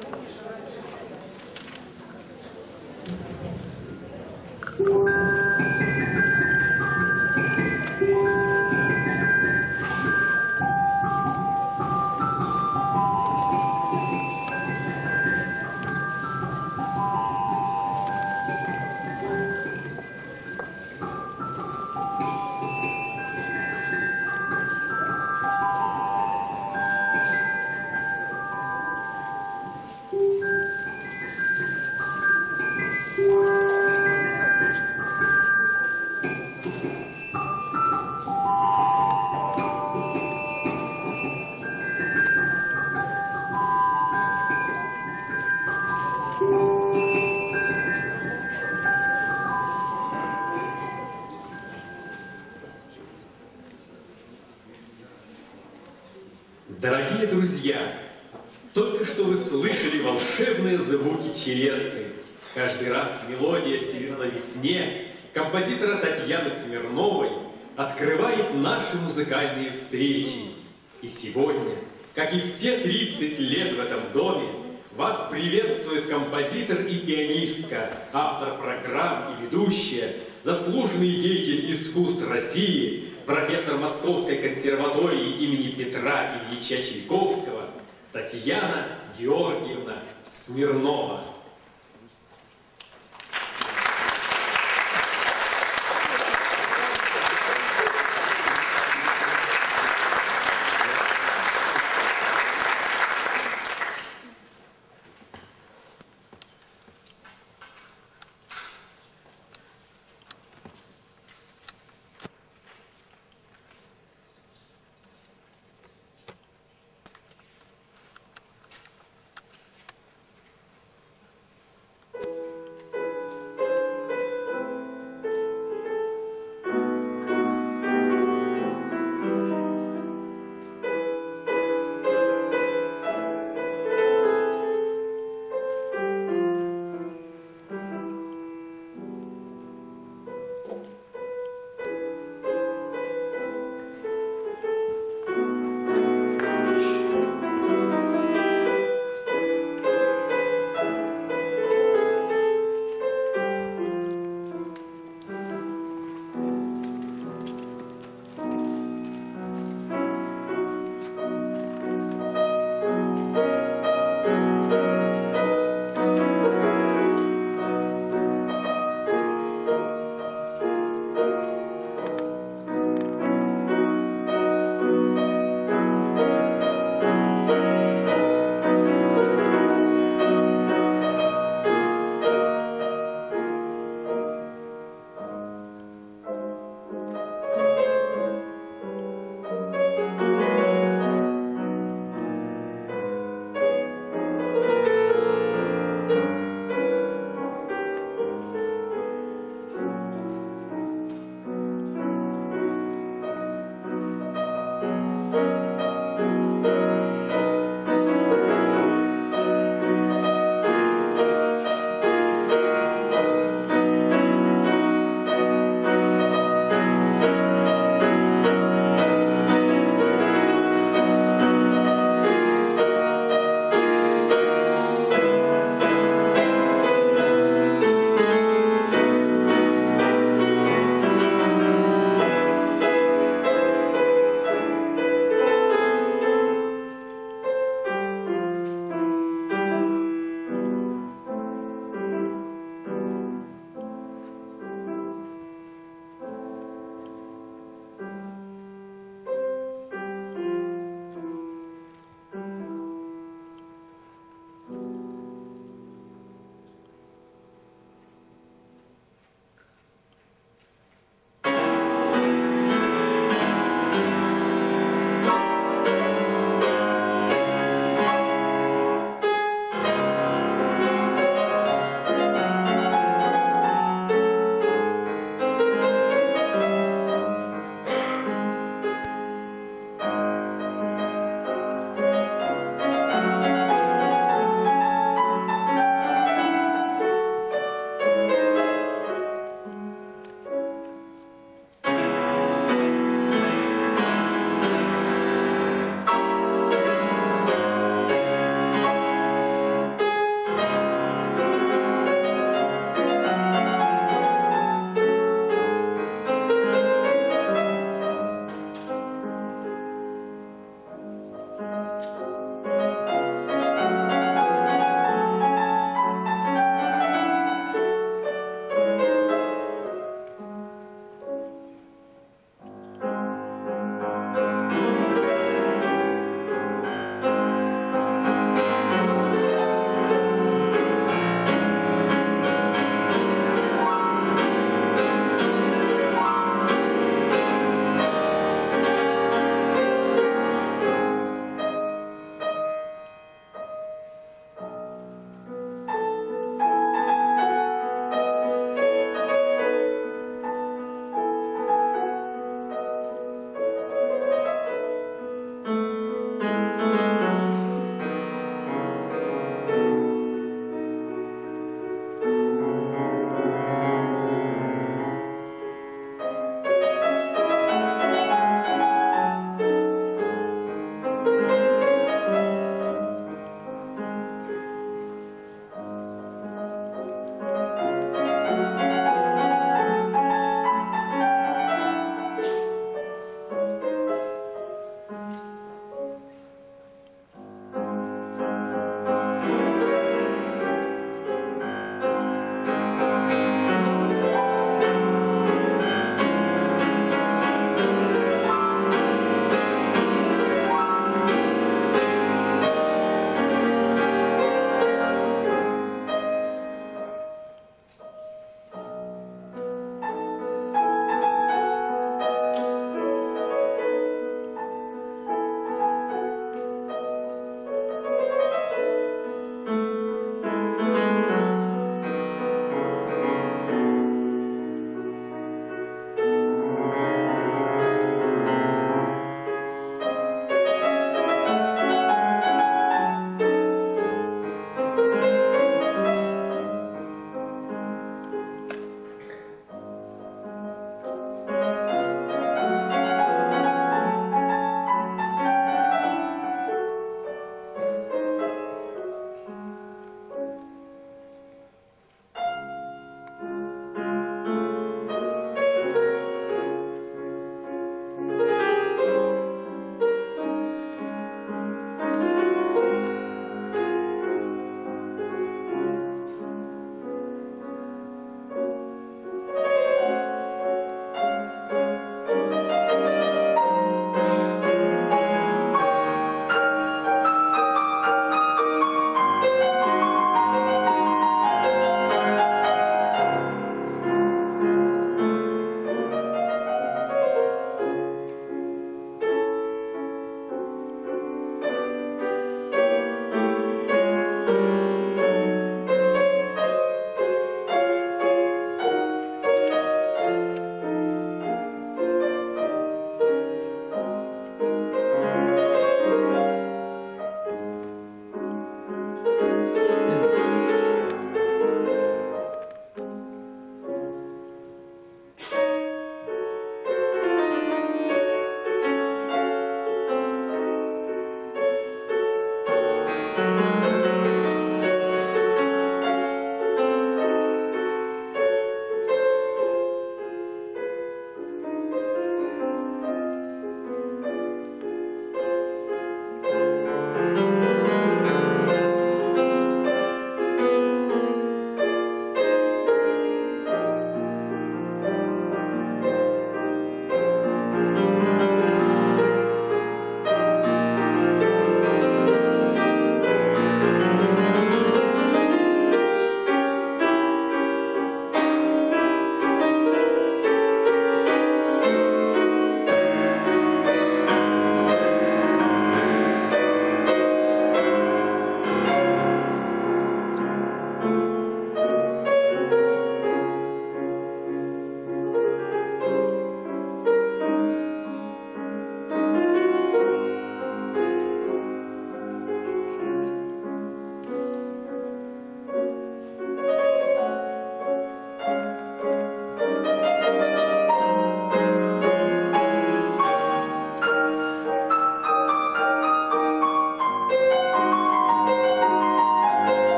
Дорогие друзья, только что вы слышали волшебные звуки челесты. Каждый раз мелодия «Сирена весне» композитора Татьяны Смирновой открывает наши музыкальные встречи. И сегодня, как и все 30 лет в этом доме, вас приветствует композитор и пианистка, автор программ и ведущая, заслуженный деятель искусств России, профессор Московской консерватории имени Петра Ильича Чайковского Татьяна Георгиевна Смирнова.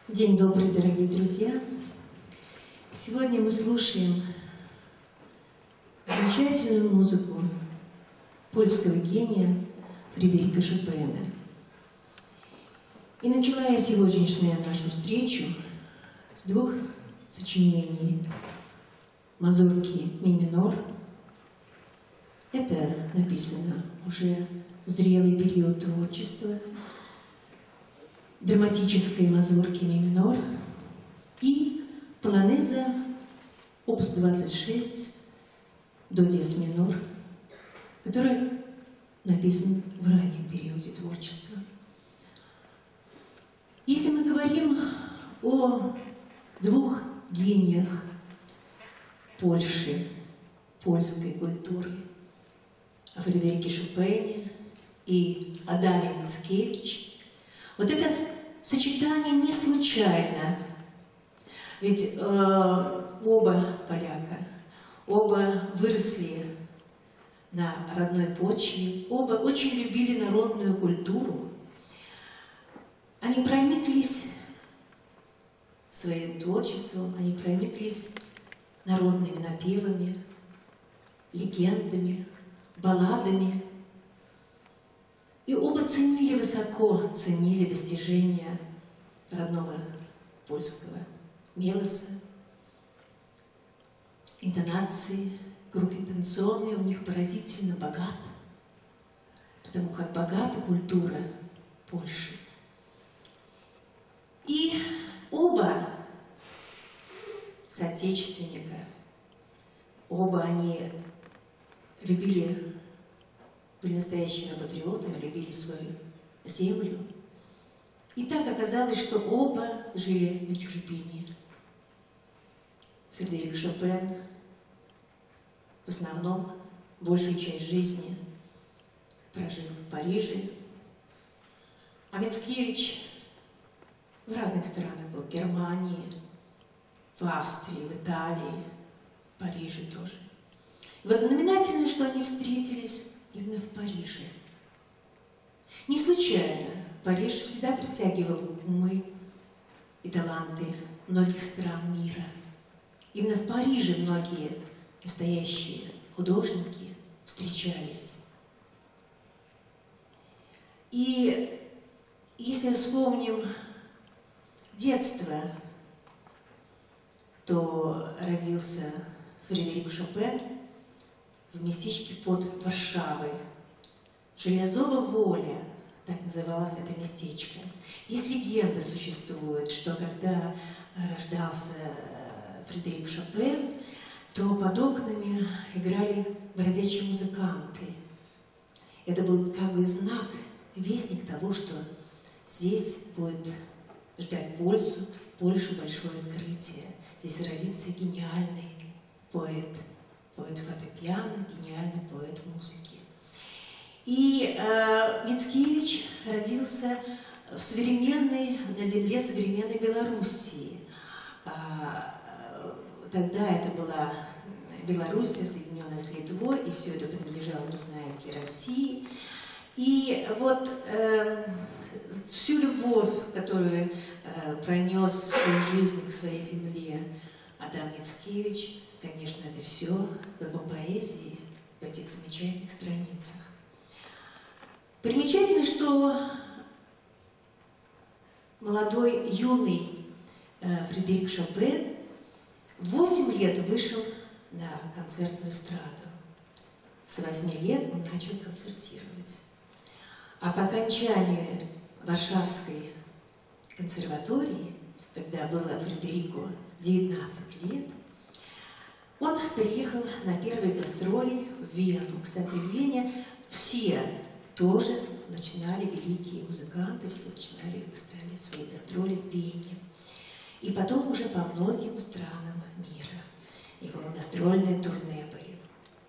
День добрый, дорогие друзья! Сегодня мы слушаем замечательную музыку польского гения Фредерика Шопена. И начала я сегодняшнюю нашу встречу с двух сочинений мазурки ми минор. Это написано уже в зрелый период творчества, драматической мазурки ми минор и полонеза опус 26 до диез минор, который написан в раннем периоде творчества. Если мы говорим о двух гениях Польши, польской культуры, о Фредерике Шопене и Адаме Мицкевиче, вот это сочетание не случайно. Ведь оба поляка, оба выросли на родной почве, оба очень любили народную культуру. Они прониклись своим творчеством, они прониклись народными напевами, легендами, балладами. И оба ценили высоко, ценили достижения родного польского мелоса, интонации, круг интонационный у них поразительно богат, потому как богата культура Польши. И оба соотечественника, оба они любили, были настоящими патриотами, любили свою землю. И так оказалось, что оба жили на чужбине. Фредерик Шопен в основном большую часть жизни прожил в Париже, а Мицкевич в разных странах был, в Германии, в Австрии, в Италии, в Париже тоже. И вот знаменательно, что они встретились именно в Париже. Не случайно Париж всегда притягивал умы и таланты многих стран мира. Именно в Париже многие настоящие художники встречались. И если вспомним детство, то родился Фредерик Шопен в местечке под Варшавой. Железова Воля, так называлось это местечко. Есть легенда существует, что когда рождался Фредерик Шопен, то под окнами играли бродячие музыканты. Это был как бы знак, вестник того, что здесь будет ждать Польшу большое открытие. Здесь родится гениальный поэт фортепиано, гениальный поэт музыки. И Мицкевич родился в современной, на земле современной Белоруссии. Тогда это была Белоруссия, соединенная с Литвой, и все это принадлежало, вы знаете, России. И вот всю любовь, которую пронес всю жизнь к своей земле Адам Мицкевич, конечно, это все в его поэзии, в этих замечательных страницах. Примечательно, что молодой, юный Фредерик Шопен в 8 лет вышел на концертную эстраду. С 8 лет он начал концертировать. А по окончанию Варшавской консерватории, когда было Фредерику 19 лет, он приехал на первые гастроли в Вену. Кстати, в Вене все тоже начинали, великие музыканты, все начинали свои гастроли в Вене. И потом уже по многим странам мира. Его гастрольные турне были.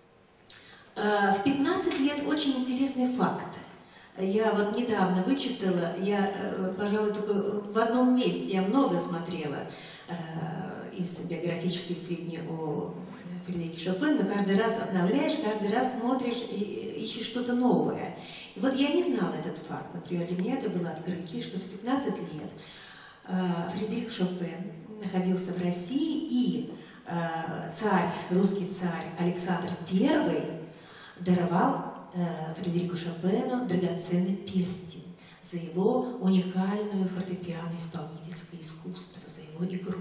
В 15 лет очень интересный факт. Я вот недавно вычитала, я, пожалуй, только в одном месте, я много смотрела из биографических сведений о Фредерике Шопене, но каждый раз обновляешь, каждый раз смотришь и ищешь что-то новое. И вот я не знала этот факт, например, для меня это было открытие, что в 15 лет Фредерик Шопен находился в России, и русский царь Александр I даровал Фредерику Шопену драгоценный перстень за его уникальную фортепиано-исполнительское искусство, за его игру.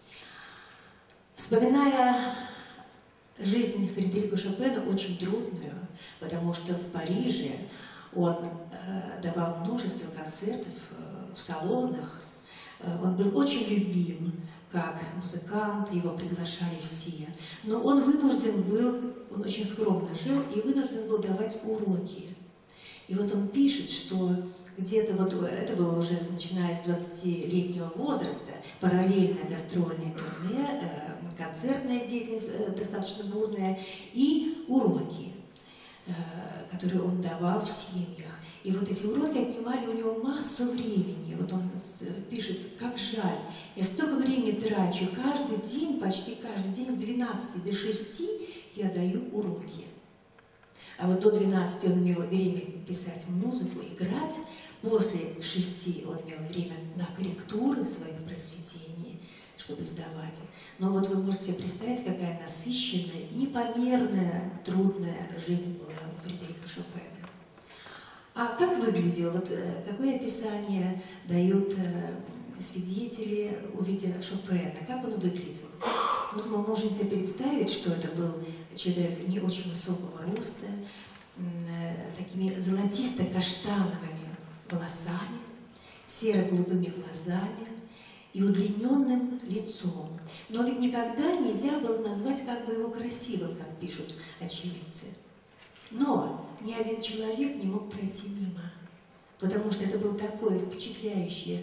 Вспоминая жизнь Фредерика Шопена, очень трудную, потому что в Париже он давал множество концертов в салонах, он был очень любим как музыкант, его приглашали все, но он вынужден был, он очень скромно жил и вынужден был давать уроки. И вот он пишет, что где-то вот это было уже начиная с 20-летнего возраста, параллельно гастрольное турне, концертная деятельность достаточно бурная и уроки, которые он давал в семьях. И вот эти уроки отнимали у него массу времени. Вот он пишет, как жаль, я столько времени трачу, каждый день, почти каждый день с 12 до 6 я даю уроки. А вот до 12 он имел время писать музыку, играть. После 6 он имел время на корректуры своих произведений, чтобы издавать их. Но вот вы можете себе представить, какая насыщенная и непомерная, трудная жизнь была у Фредерика Шопена. А как выглядел, вот какое описание дают свидетели, увидя Шопена, как он выглядел? Вот вы можете представить, что это был человек не очень высокого роста, такими золотисто-каштановыми волосами, серо-голубыми глазами и удлиненным лицом. Но ведь никогда нельзя было назвать как бы его красивым, как пишут очевидцы. Но ни один человек не мог пройти мимо, потому что это был такой впечатляющая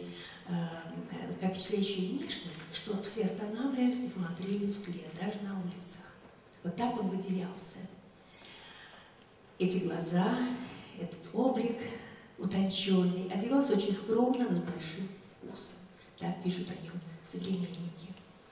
внешность, что все останавливались и смотрели вслед, даже на улицах. Вот так он выделялся. Эти глаза, этот облик утонченный, одевался очень скромно, но с большим вкусом. Так пишут о нем современники.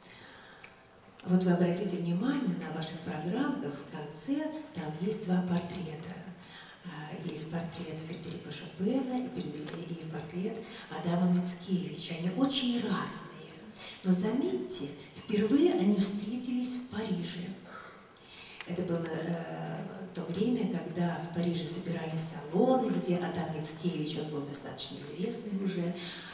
Вот вы обратите внимание на ваших программках, в конце там есть два портрета. Есть портрет Фредерика Шопена и портрет Адама Мицкевича. Они очень разные. Но заметьте, впервые они встретились в Париже. Это было то время, когда в Париже собирались салоны, где Адам Мицкевич, он был достаточно известный уже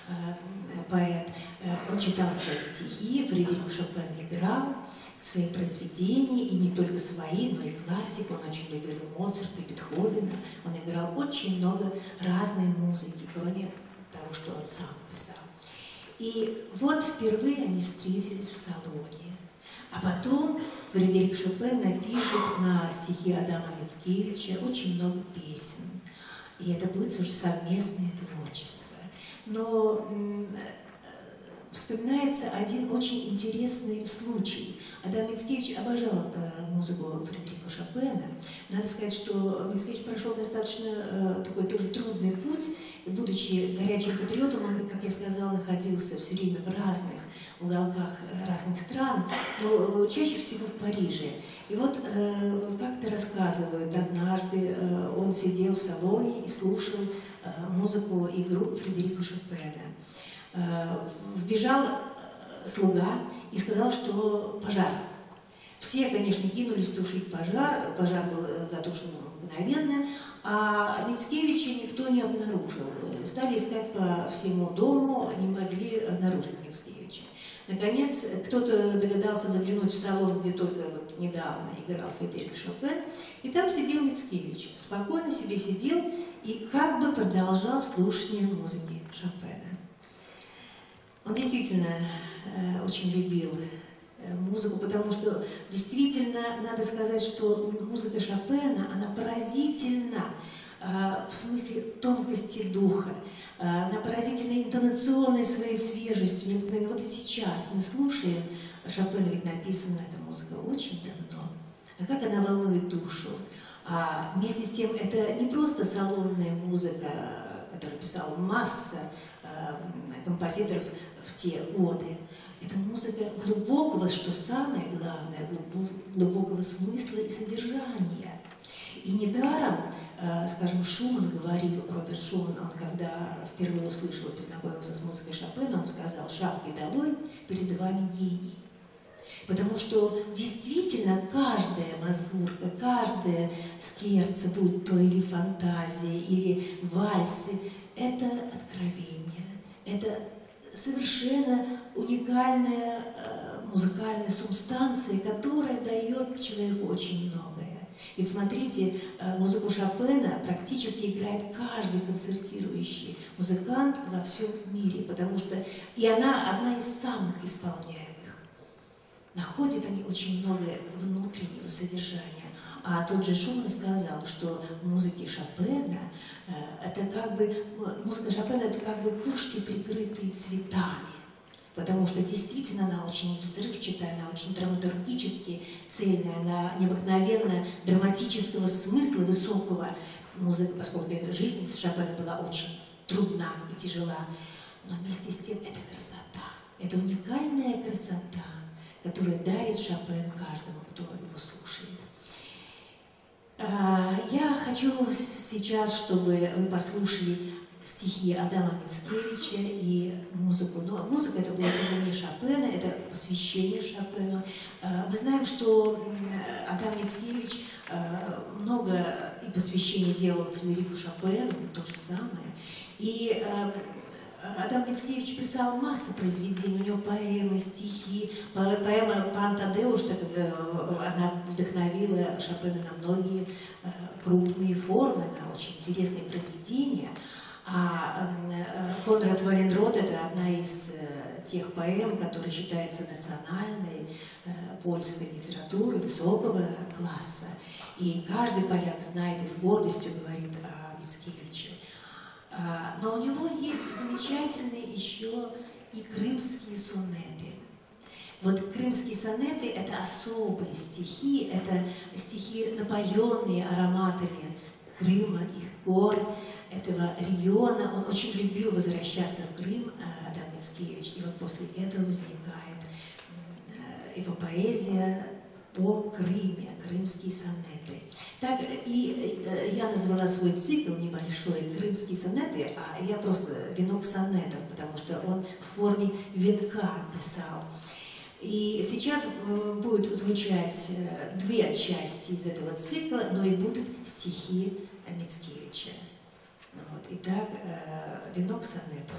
поэт, он читал свои стихи, Фредерик Шопен играл свои произведения, и не только свои, но и классику. Он очень любил и Моцарта, и Бетховена. Он играл очень много разной музыки, кроме того, что он сам писал. И вот впервые они встретились в салоне. А потом Фредерик Шопен напишет на стихи Адама Мицкевича очень много песен. И это будет уже совместное творчество. Но вспоминается один очень интересный случай. Адам Мицкевич обожал музыку Фредерика Шопена. Надо сказать, что Мицкевич прошел достаточно такой тоже трудный путь. И, будучи горячим патриотом, он, как я сказала, находился все время в разных уголках разных стран, но чаще всего в Париже. И вот как-то рассказывают, однажды он сидел в салоне и слушал музыку, игру Фредерика Шопена. Вбежал слуга и сказал, что пожар. Все, конечно, кинулись тушить пожар. Пожар был затушен мгновенно, а Мицкевича никто не обнаружил. Стали искать по всему дому, не могли обнаружить Мицкевича. Наконец, кто-то догадался заглянуть в салон, где только вот недавно играл Фредерик Шопен, и там сидел Мицкевич. Спокойно себе сидел и как бы продолжал слушание музыки Шопена. Он действительно очень любил музыку, потому что действительно надо сказать, что музыка Шопена, она поразительна в смысле тонкости духа, она поразительна интонационной своей свежестью. Вот и сейчас мы слушаем Шопена, ведь написана эта музыка очень давно. А как она волнует душу. А вместе с тем это не просто салонная музыка, которую писала масса композиторов в те годы. Это музыка глубокого, что самое главное, глубокого смысла и содержания. И недаром, скажем, Шуман говорил, Роберт Шуман, он когда впервые услышал и познакомился с музыкой Шопена, он сказал: «Шапки долой, перед вами гений». Потому что действительно каждая мазурка, каждая скерца, будь то или фантазия, или вальсы, это откровение, это совершенно уникальная музыкальная субстанция, которая дает человеку очень многое. Ведь смотрите, музыку Шопена практически играет каждый концертирующий музыкант во всем мире, потому что и она одна из самых исполняемых. Находят они очень много внутреннего содержания. А тот же Шуман сказал, что в музыке Шопена это как бы, музыка Шопена это как бы пушки, прикрытые цветами. Потому что действительно она очень взрывчатая, она очень драматургически цельная, она необыкновенно драматического смысла высокого. Музыка, поскольку жизнь Шопена была очень трудна и тяжела, но вместе с тем это красота, это уникальная красота, которую дарит Шопен каждому, кто его слушает. Я хочу сейчас, чтобы вы послушали стихи Адама Мицкевича и музыку. Но музыка это была уже не Шопена, это посвящение Шопену. Мы знаем, что Адам Мицкевич много и посвящений делал Фредерику Шопену, то же самое. И Адам Мицкевич писал массу произведений, у него поэмы, стихи, поэма «Пан Тадеуш», она вдохновила Шопена на многие крупные формы, на очень интересные произведения. А Конрад Валенрод – это одна из тех поэм, которая считается национальной польской литературой высокого класса. И каждый поляк знает и с гордостью говорит о Мицкевиче. Но у него есть замечательные еще и крымские сонеты. Вот крымские сонеты – это особые стихи, это стихи, напоенные ароматами Крыма, их гор, этого региона. Он очень любил возвращаться в Крым, Адам Мицкевич, и вот после этого возникает его поэзия о Крыме, крымские сонеты. Так, и я назвала свой цикл небольшой «Крымские сонеты», а я просто «Венок сонетов», потому что он в форме венка писал. И сейчас будут звучать две части из этого цикла, но и будут стихи Мицкевича. Вот. Итак, «Венок сонетов».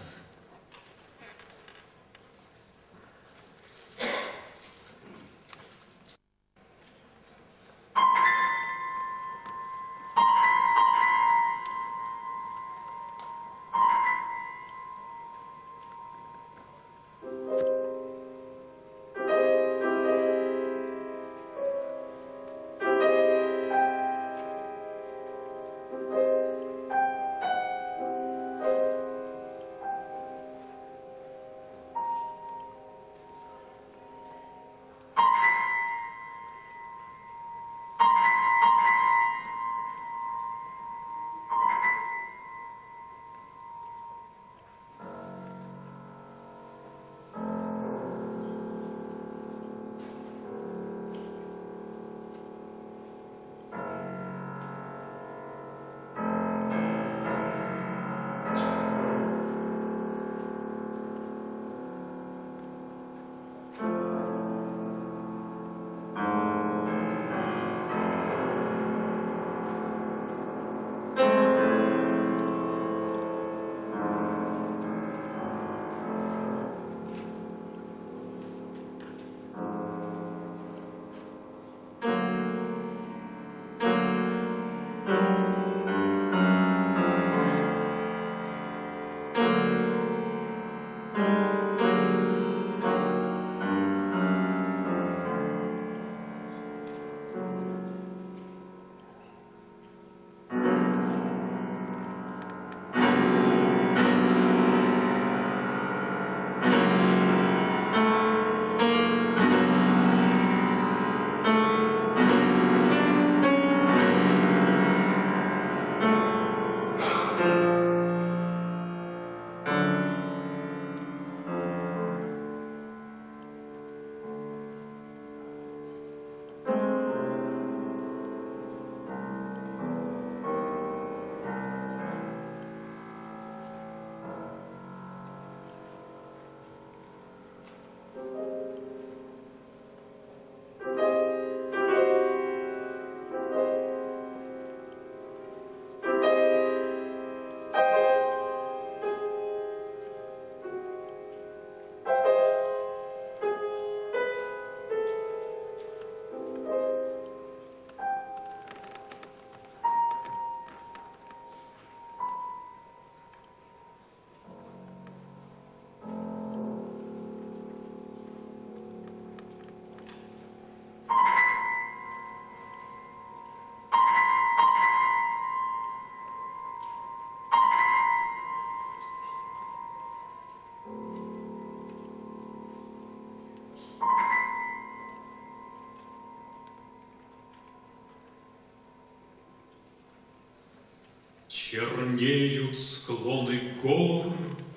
Чернеют склоны гор,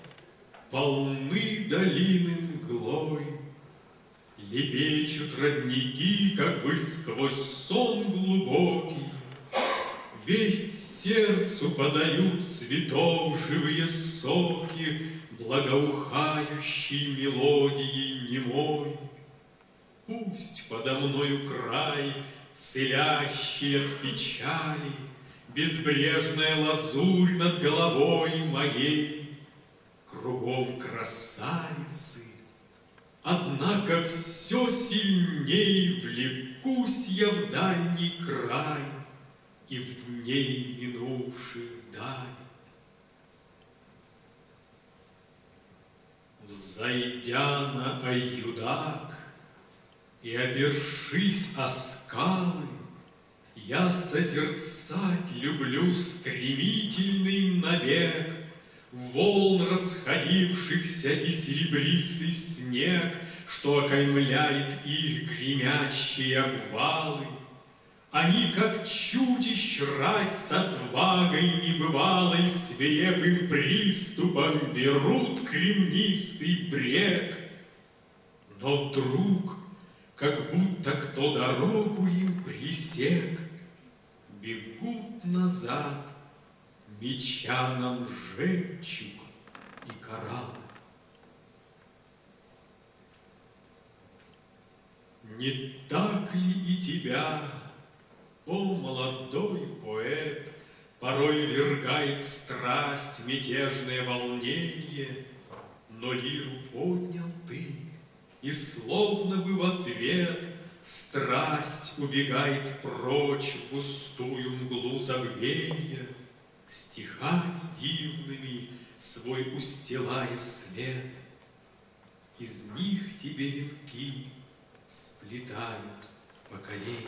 полны долины мглой, лепечут родники, как бы сквозь сон глубокий. Весть сердцу подают цветов живые соки, благоухающей мелодией немой. Пусть подо мною край, целящий от печали, безбрежная лазурь над головой моей. Кругом красавицы, однако все сильней влекусь я в дальний край и в дней минувших даль. Взойдя на Аюдак и опершись о скалы, я созерцать люблю стремительный набег волн расходившихся и серебристый снег, что окаймляет их гремящие обвалы. Они, как чудищ, рать с отвагой небывалой, свирепым приступом берут кремнистый брег. Но вдруг, как будто кто дорогу им пресек, бегут назад, меча нам жемчуг и кораллы. Не так ли и тебя, о молодой поэт, порой ввергает страсть мятежное волнение, но лиру поднял ты, и словно бы в ответ страсть убегает прочь в густую мглу забвенья, стихами дивными свой устилая след. Из них тебе венки сплетают поколения.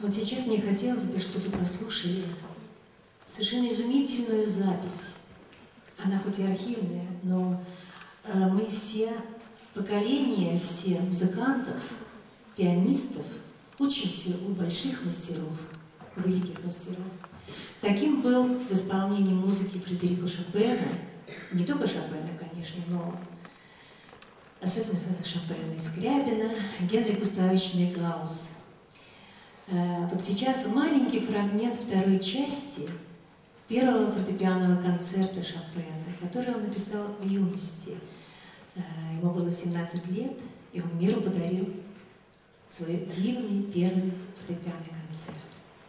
Вот сейчас мне хотелось бы, чтобы вы послушали совершенно изумительную запись. Она хоть и архивная, но мы все поколения, все музыкантов, пианистов учимся у больших мастеров, великих мастеров. Таким был в исполнении музыки Фредерико Шопена, не только Шопена, конечно, но особенно Шопена и Скрябина, Генрих Густавович Нейгаус. Вот сейчас маленький фрагмент второй части первого фортепианного концерта Шопена, который он написал в юности. Ему было 17 лет, и он миру подарил свой дивный первый фортепианный концерт.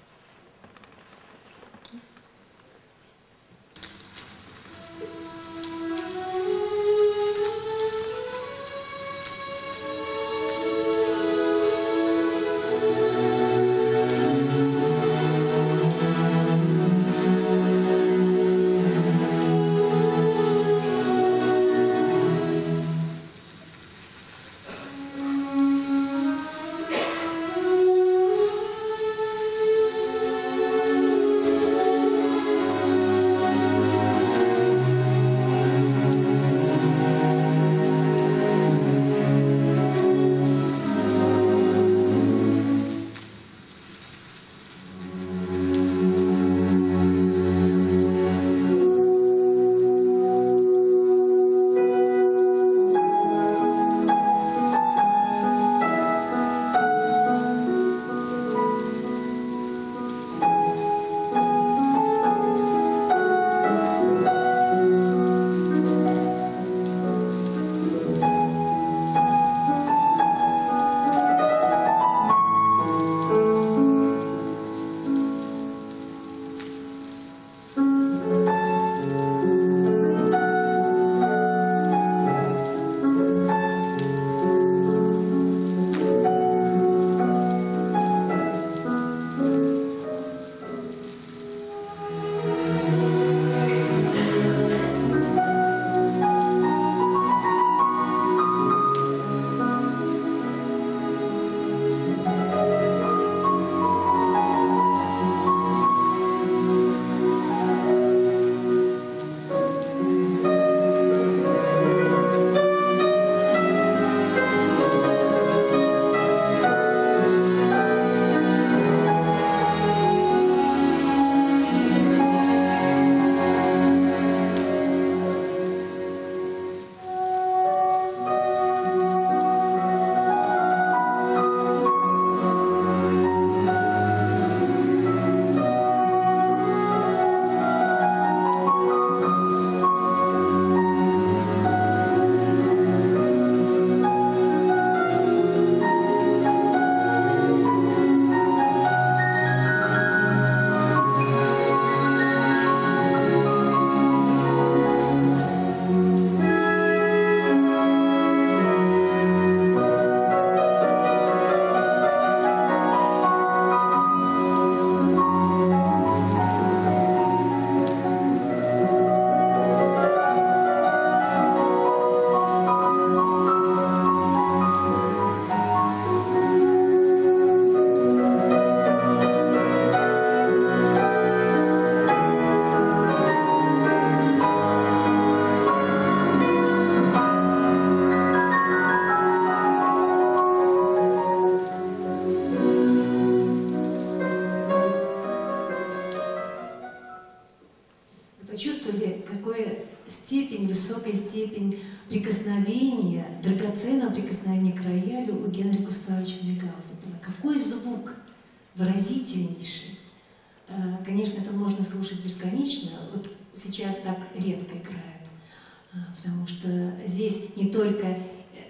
Высокая степень прикосновения, драгоценного прикосновения к роялю у Генриха Густавовича Нейгауса было. Какой звук выразительнейший. Конечно, это можно слушать бесконечно. Вот сейчас так редко играют, потому что здесь не только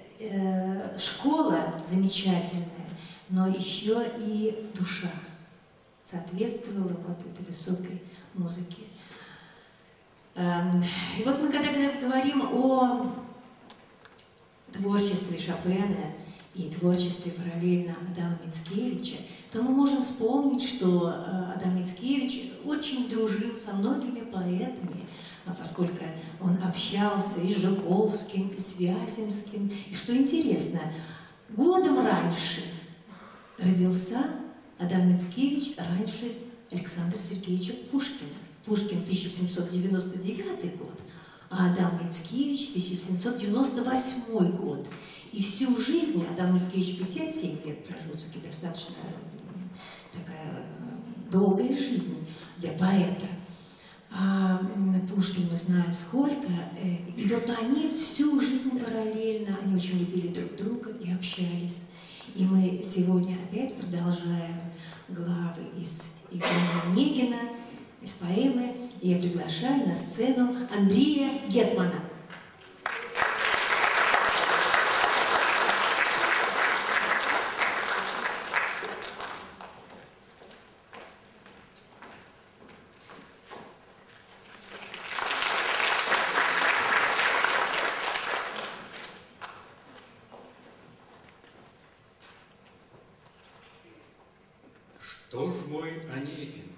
школа замечательная, но еще и душа соответствовала вот этой высокой музыке. И вот мы когда говорим о творчестве Шопена и творчестве параллельно Адама Мицкевича, то мы можем вспомнить, что Адам Мицкевич очень дружил со многими поэтами, поскольку он общался и с Жуковским, и с Вяземским. И что интересно, годом раньше родился Адам Мицкевич раньше Александра Сергеевича Пушкина. Пушкин 1799 год, а Адам Мицкевич 1798 год. И всю жизнь Адам Мицкевич 57 лет прожил, все-таки достаточно такая долгая жизнь для поэта. А Пушкин мы знаем сколько. И вот они всю жизнь параллельно, они очень любили друг друга и общались. И мы сегодня опять продолжаем главы из Евгения Онегина, из поэмы. И я приглашаю на сцену Андрея Гетмана. Что ж мой Онегин,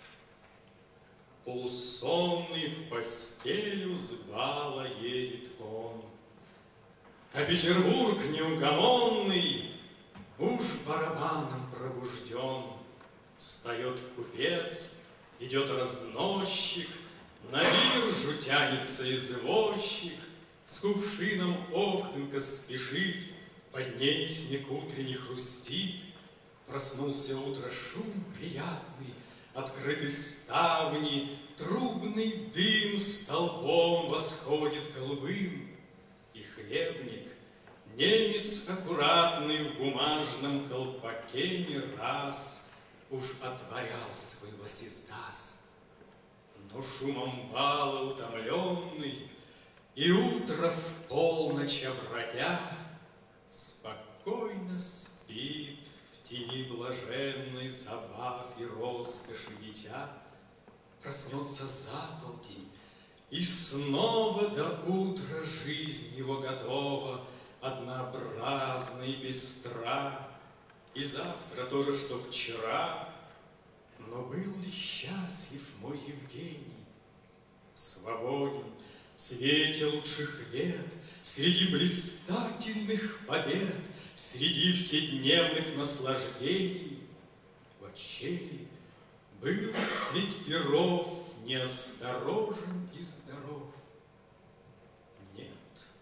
полусонный в постелю с бала едет он, а Петербург неугомонный уж барабаном пробужден. Встает купец, идет разносчик, на биржу тянется извозчик, с кувшином охтенко спешит, под ней снег утренний хрустит. Проснулся утро шум приятный, открыты ставни, трубный дым столбом восходит голубым. И хлебник, немец аккуратный в бумажном колпаке не раз уж отворял свой лосиздас. Но шумом бала утомленный и утро в полночь обратя спокойно спит в тени блаженной забав и роскоши дитя. Проснется за полдень, и снова до утра жизнь его готова, однообразна и пестра. И завтра то же, что вчера. Но был ли счастлив мой Евгений? Свободен в цвете лучших лет, среди блистательных побед, среди вседневных наслаждений. Вочерий был средь перов неосторожен и здоров. Нет,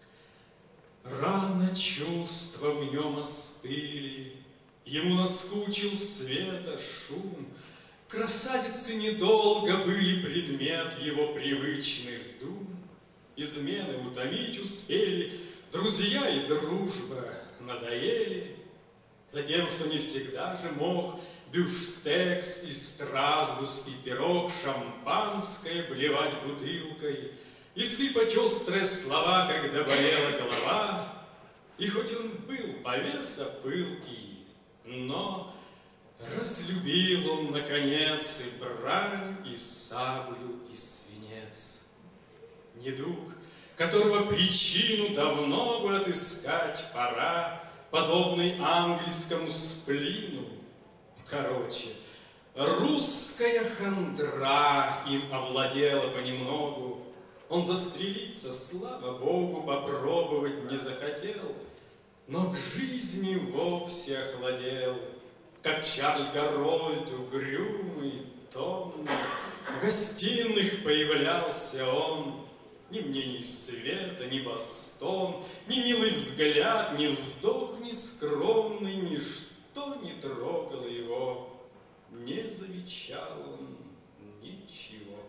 рано чувства в нем остыли, ему наскучил света шум. Красавицы недолго были предмет его привычных дум. Измены утомить успели, друзья и дружба надоели. Затем, что не всегда же мог бюштекс и страсбургский пирог шампанское блевать бутылкой и сыпать острые слова, когда болела голова. И хоть он был повеса пылкий, но разлюбил он, наконец, и брань, и саблю, и свинец. Недуг, которого причину давно бы отыскать пора, подобный английскому сплину. Короче, русская хандра им овладела понемногу. Он застрелиться, слава Богу, попробовать не захотел, но к жизни вовсе охладел. Как Чарль Гарольд, угрюмый, томный, в гостиных появлялся он. Ни мнений света, ни бастон, ни милый взгляд, ни вздох, ни скромный, ничто не трогало его. Не замечал он ничего.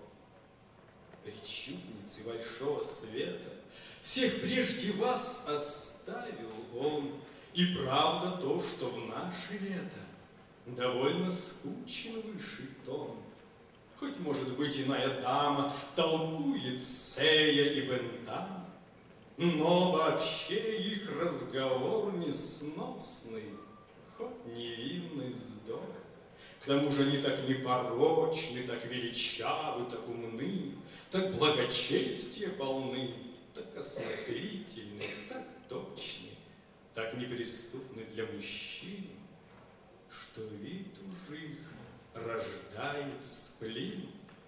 Причудницы большого света, всех прежде вас оставил он. И правда то, что в наше лето довольно скучен высший тон. Хоть, может быть, иная дама толкует Сея и Бентам, но вообще их разговор несносный, хоть невинный вздор. К тому же они так непорочны, так величавы, так умны, так благочестия полны, так осмотрительны, так точны, так неприступны для мужчин, что вид уж их рождает сплин.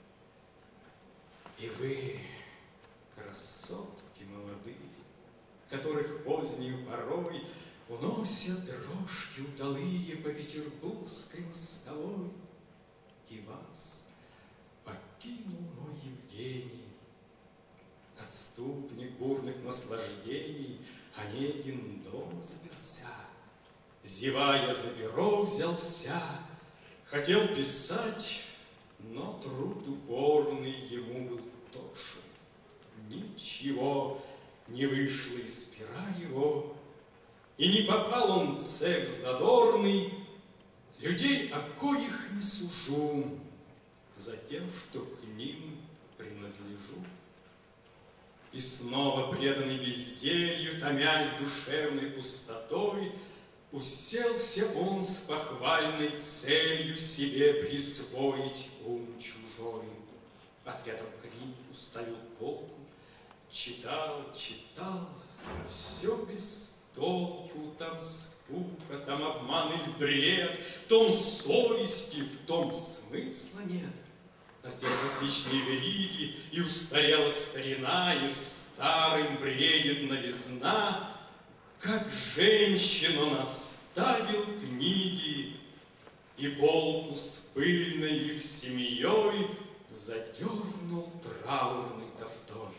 И вы, красотки молодые, которых поздней порой Уносят дрожки удалые по петербургской мостовой, и вас покинул мой Евгений. Отступник бурных наслаждений, Онегин дома заперся, зевая за перо взялся, хотел писать, но труд упорный ему был тошен. Ничего не вышло из пера его, и не попал он в цех задорный, людей, о коих не сужу, за тем, что к ним принадлежу. И снова преданный безделью, томясь душевной пустотой, уселся он с похвальной целью себе присвоить ум чужой. Отрядом книг уставил полку, читал, читал, а все без толку. Там скука, там обман или бред, в том совести, в том смысла нет. На все различные вериги, и устарела старина, и старым бредит новизна. Как женщину наставил книги, и полку с пыльной их семьей задернул траурной тафтой.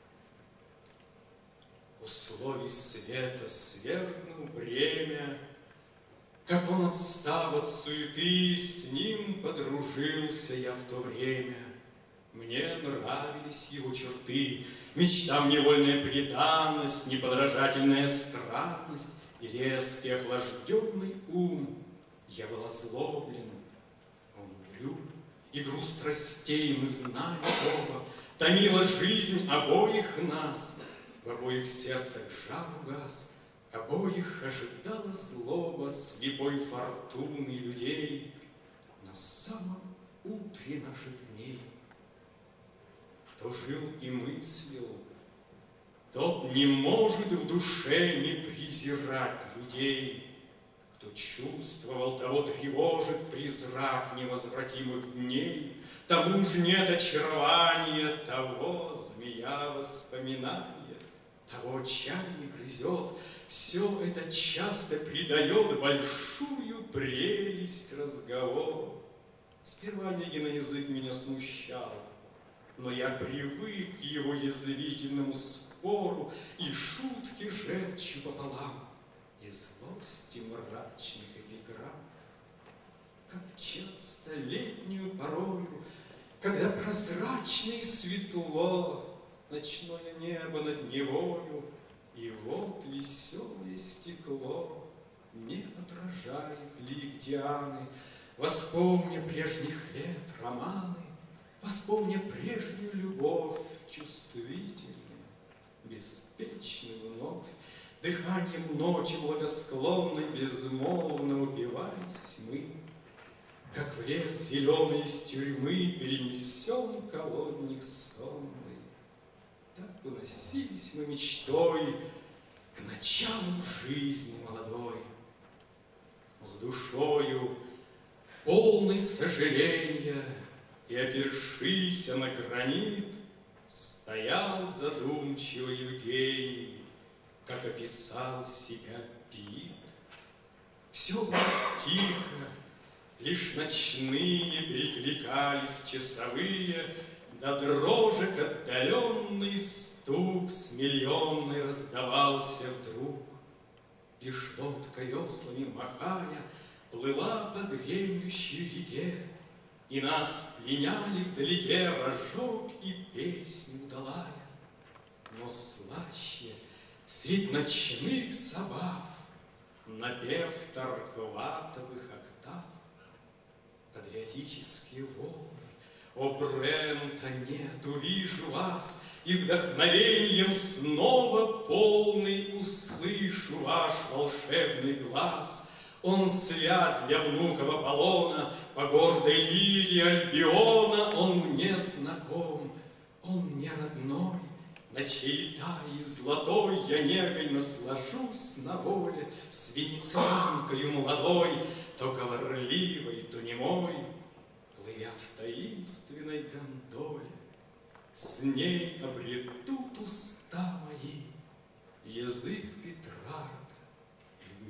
Условий света свергнул бремя, как он, отстав от суеты, с ним подружился я в то время. Мне нравились его черты, мечтам невольная преданность, неподражательная странность и резкий охлажденный ум. Я был озлоблен, он угрюм, игру страстей мы знали оба, томила жизнь обоих нас, в обоих сердцах жар угас. Обоих ожидала злоба слепой фортуны людей на самом утре наших дней. Кто жил и мыслил, тот не может в душе не презирать людей. Кто чувствовал, того тревожит призрак невозвратимых дней. Тому ж нет очарования, того змея воспоминания. Того отчаяние грызет, все это часто придает большую прелесть разговору. Сперва Онегина язык меня смущал, но я привык к его язвительному спору и шутки жертчу пополам, и злости мрачных эпиграмм. Как часто летнюю порою, когда прозрачно и светло ночное небо над Невою, и вот веселое стекло не отражает лик Дианы. Воспомня прежних лет романы, воспомня прежнюю любовь, чувствительную, беспечную вновь, дыханием ночи благосклонной безмолвно упивались мы, как в лес зеленый из тюрьмы перенесен колодник сонный. Так уносились мы мечтой к началу жизни молодой. С душою полной сожаления и опершися на гранит, стоял задумчиво Евгений, как описал себя Пит. Все было тихо, лишь ночные перекликались часовые, до дрожек отдаленный стук с миллионной раздавался вдруг. Лишь лодка веслами махая плыла по дремлющей реке, и нас пленяли вдалеке рожок и песнь удалая. Но слаще средь ночных забав напев торкватовых октав. Патриотические волны, о, Брента, нет, увижу вас, и вдохновением снова полный услышу ваш волшебный глаз. Он свят для внуков Аполлона, по гордой лире Альбиона. Он мне знаком, он мне родной, на чьей талии золотой я негой наслажусь на воле с венецианкою молодой, то говорливой, то немой, плывя в таинственной гондоле. С ней обретут уста мои язык Петрарка,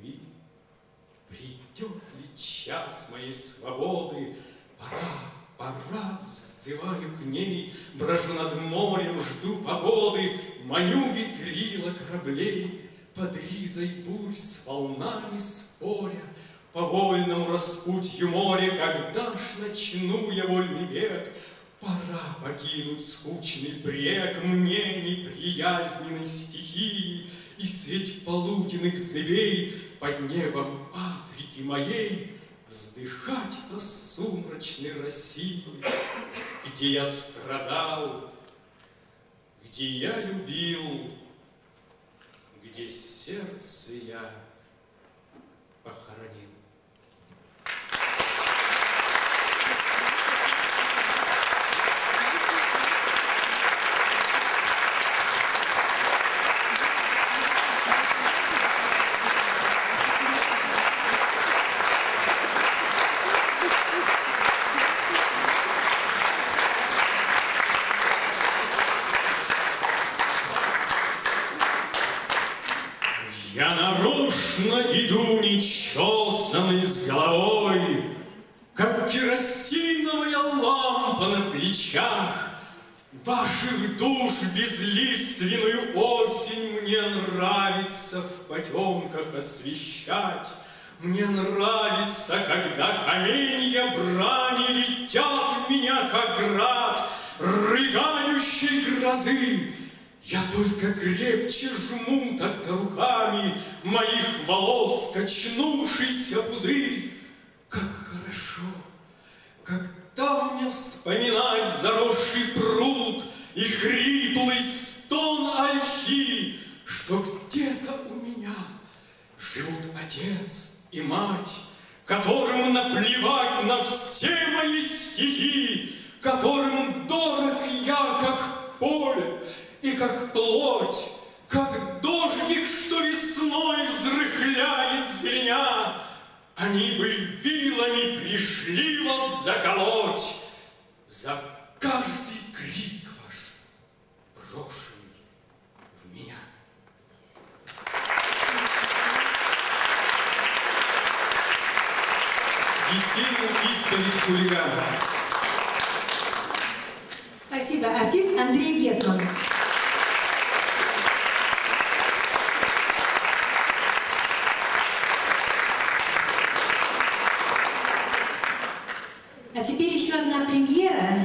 Придет ли час моей свободы? Пора, взываю к ней, брожу над морем, жду погоды, маню ветрила кораблей, под ризой бурь с волнами споря, по вольному распутью моря, когда ж начну я вольный бег, пора покинуть скучный брег мне неприязненной стихии, и средь полуденных зыбей под небом Африки моей вздыхать о сумрачной России, где я страдал, где я любил, где сердце я похоронил. Я нарочно иду нечесанный с головой, как керосиновая лампа на плечах. Ваших душ безлиственную осень мне нравится в потемках освещать. Мне нравится, когда каменья брани летят в меня, как град рыгающей грозы. Я только крепче жму тогда руками моих волос качнувшийся пузырь. Как хорошо, когда мне вспоминать заросший пруд и хриплый стон ольхи, что где-то у меня живут отец и мать, которым наплевать на все мои стихи, которым дорог я, как поле, и как плоть, как дождик, что весной взрыхляет зеленя. Они бы вилами пришли вас заколоть за каждый крик ваш, брошенный в меня. Весенняя исповедь хулигана. Спасибо. Артист Андрей Гетман. А теперь еще одна премьера.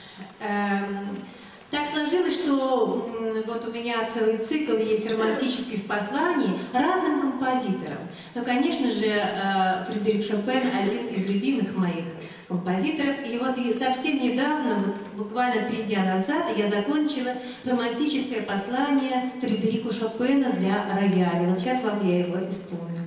Так сложилось, что вот у меня целый цикл есть романтических посланий разным композиторам. Но, конечно же, Фредерик Шопен один из любимых моих композиторов. И вот совсем недавно, вот буквально 3 дня назад, я закончила романтическое послание Фредерику Шопену для рояля. Вот сейчас вам я его исполню.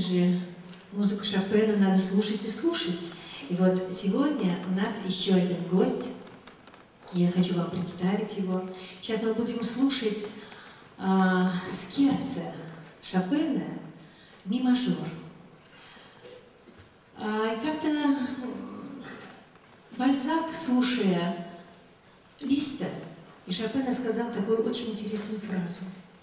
же, музыку Шопена надо слушать и слушать. И вот сегодня у нас еще один гость. Я хочу вам представить его. Сейчас мы будем слушать скерцо Шопена «Ми мажор». Как-то Бальзак, слушая Листа и Шопена, сказал такую очень интересную фразу.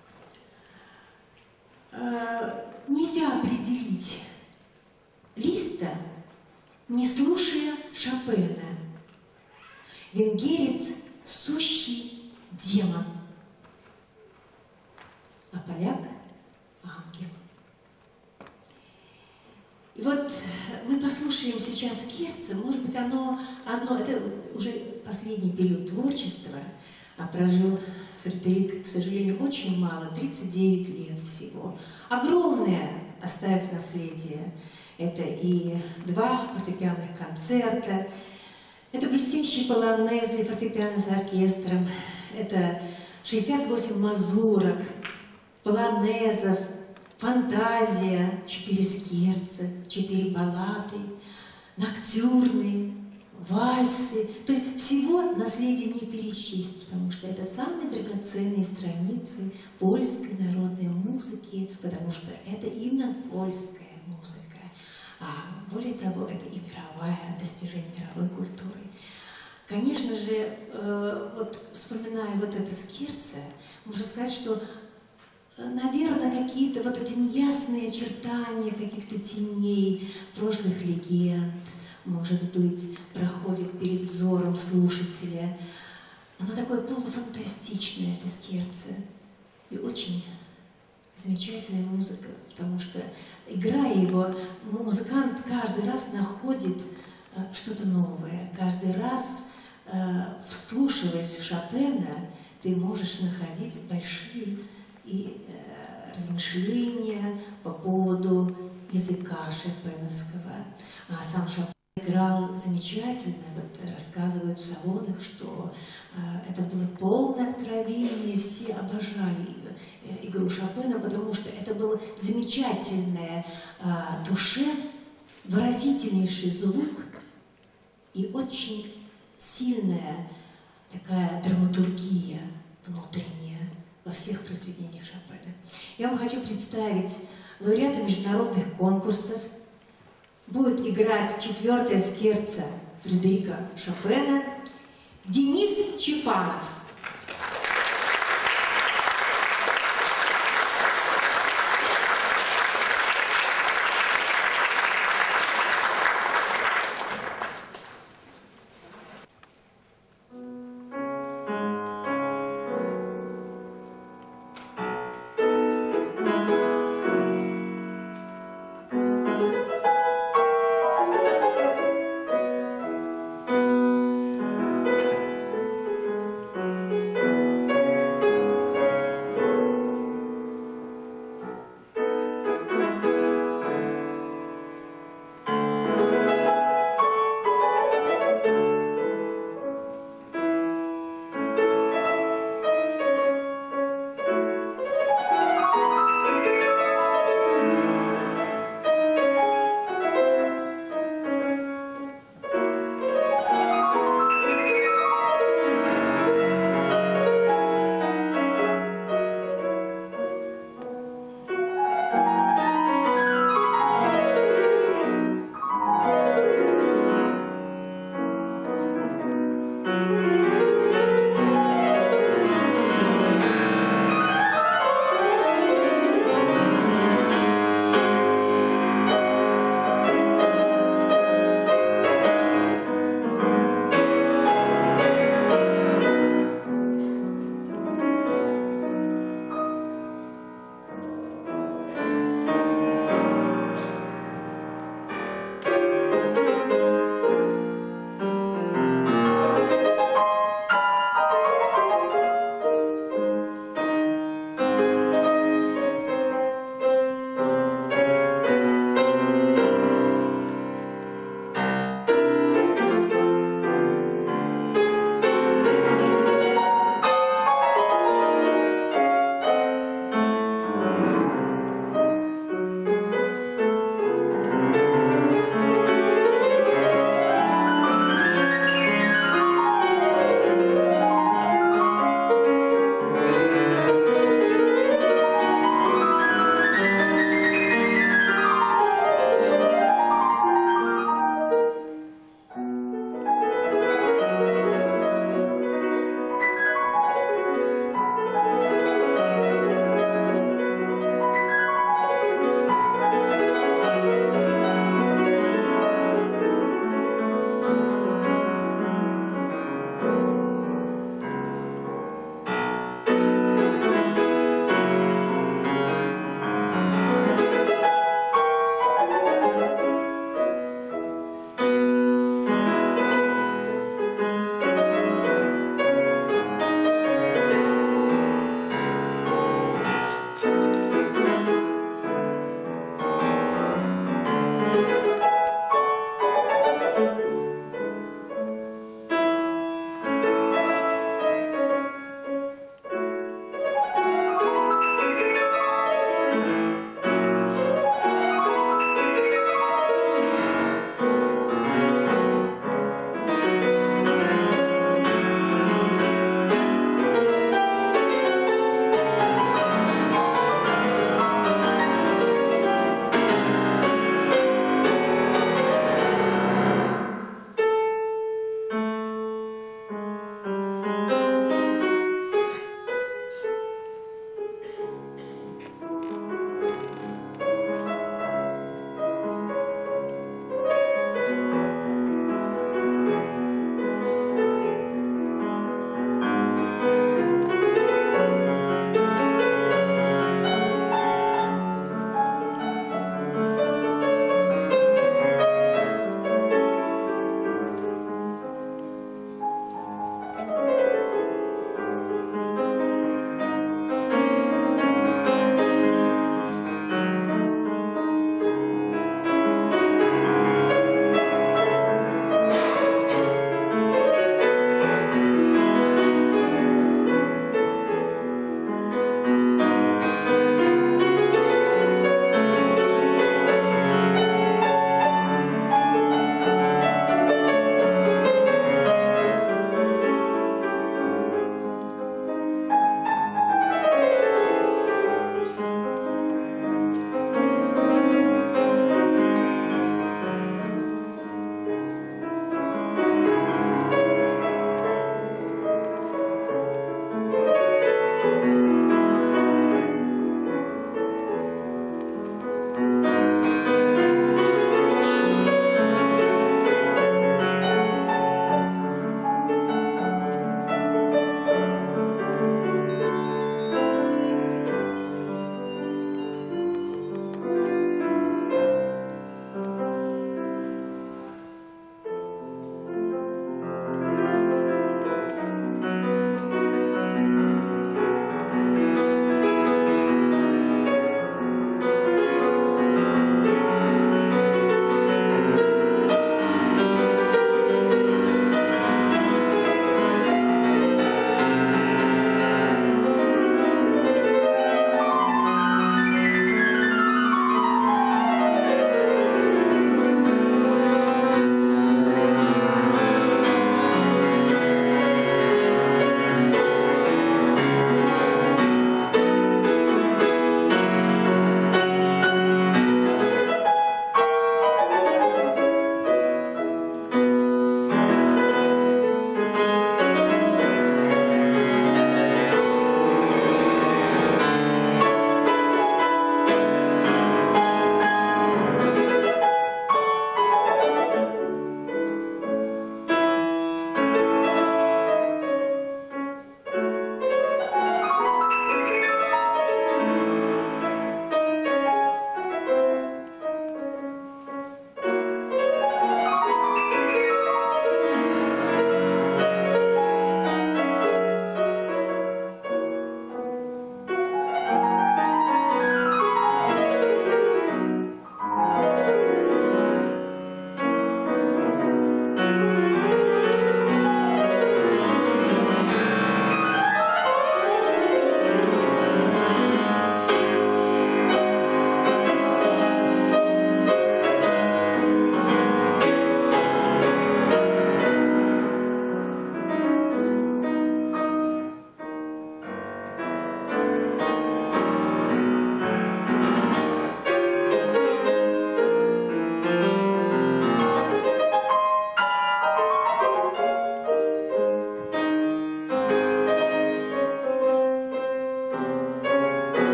Нельзя определить Листа, не слушая Шопена. Венгерец – сущий демон, а поляк – ангел. И вот мы послушаем сейчас скерцо, может быть, оно это уже последний период творчества, а прожил Фредерик, к сожалению, очень мало, 39 лет всего. Огромное оставив наследие. Это и 2 фортепианных концерта, это блестящий полонез для фортепиано с оркестром, это 68 мазурок, полонезов, фантазия, 4 скерцо, 4 баллады, ноктюрны, вальсы. То есть всего наследия не перечесть, потому что это самые драгоценные страницы польской народной музыки, потому что это именно польская музыка. А более того, это и мировое достижение мировой культуры. Конечно же, вот вспоминая вот это скерцо, можно сказать, что, наверное, какие-то вот эти неясные очертания каких-то теней прошлых легенд, может быть, проходит перед взором слушателя. Оно такое полуфантастичное, это скерцо, и очень замечательная музыка, потому что, играя его, музыкант каждый раз находит что-то новое. Каждый раз, вслушиваясь в Шопена, ты можешь находить большие и размышления по поводу языка шопеновского. А сам Шопен играл замечательно. Вот рассказывают в салонах, что это было полное откровение, все обожали игру Шопена, потому что это было замечательное душе, выразительнейший звук и очень сильная такая драматургия внутренняя во всех произведениях Шопена. Я вам хочу представить лауреата международных конкурсов. Будет играть 4-е скерцо Фредерика Шопена Денис Чифанов.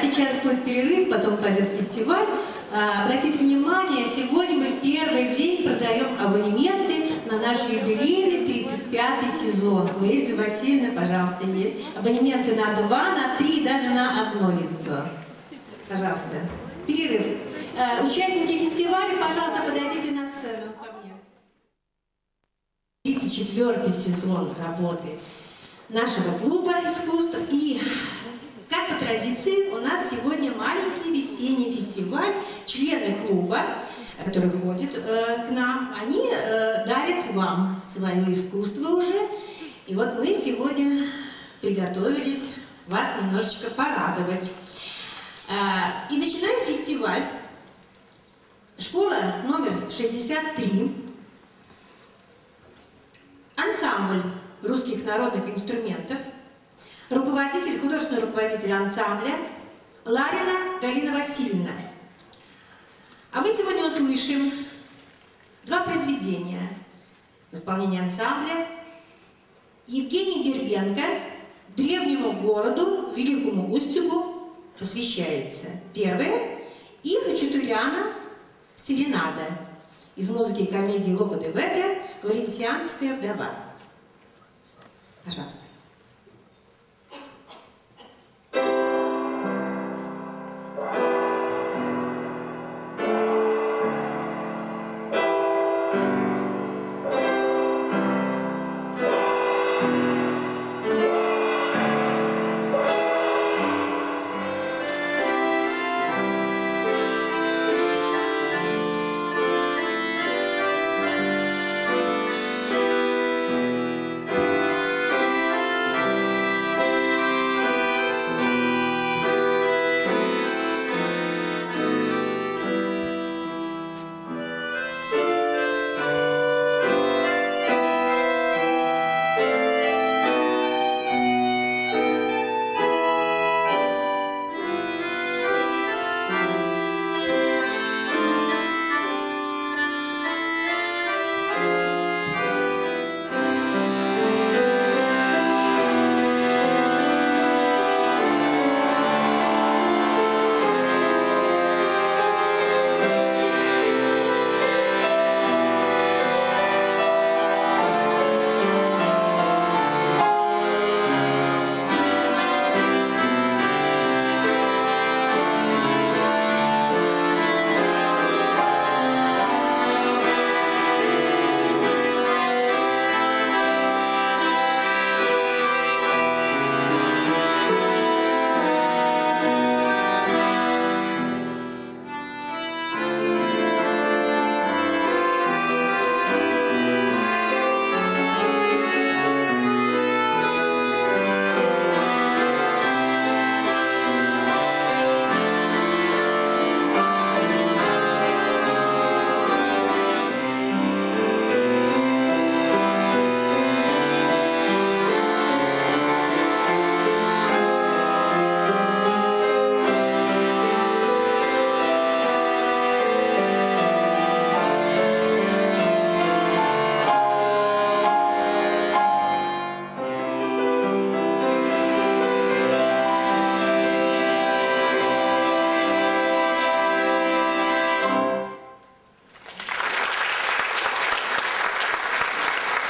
сейчас будет перерыв, потом пойдет фестиваль. Обратите внимание, сегодня мы первый день продаем абонементы на наш юбилейный 35-й сезон. У Эльзы Васильевны, пожалуйста, есть абонементы на 2, на 3, даже на 1 лицо. Пожалуйста. Перерыв. Участники фестиваля, пожалуйста, подойдите на сцену ко мне. 34-й сезон работы нашего клуба искусств. И, как по традиции, у нас сегодня маленький весенний фестиваль. Члены клуба, которые ходят к нам, они дарят вам свое искусство уже. И вот мы сегодня приготовились вас немножечко порадовать. И начинает фестиваль школа номер 63, ансамбль русских народных инструментов, художественный руководитель ансамбля Ларина Галина Васильевна. А мы сегодня услышим 2 произведения в исполнении ансамбля. Евгений Дербенко «Древнему городу, Великому Устюгу» посвящается. Первое. И Хачатуряна «Серенада» из музыки и комедии Лопе де Вега «Валенсианская вдова». Пожалуйста.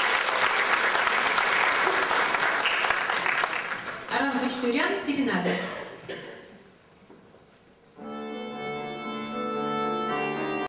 Хачатуряна «Серенада».